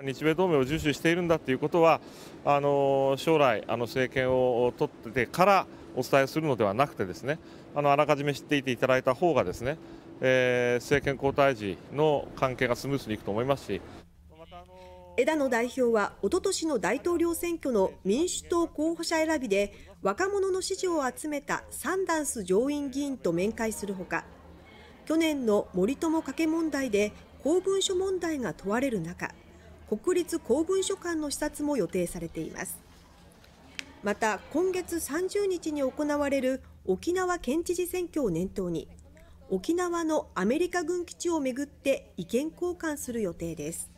日米同盟を重視しているんだということは、将来、政権を取ってからお伝えするのではなくてですね、あらかじめ知っていていただいた方がですね、政権交代時の関係がスムースにいくと思いますし。 枝野代表はおととしの大統領選挙の民主党候補者選びで若者の支持を集めたサンダース上院議員と面会するほか、去年の森友加計問題で公文書問題が問われる中、国立公文書館の視察も予定されています。また今月30日に行われる沖縄県知事選挙を念頭に、沖縄のアメリカ軍基地をめぐって意見交換する予定です。